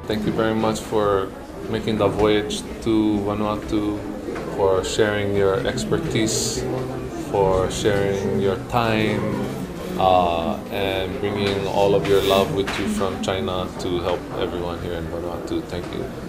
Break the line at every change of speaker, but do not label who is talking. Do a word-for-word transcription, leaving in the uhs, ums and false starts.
thank you very much for making the voyage to Vanuatu, for sharing your expertise, for sharing your time, uh, and bringing all of your love with you from China to help everyone here in Vanuatu. Thank you.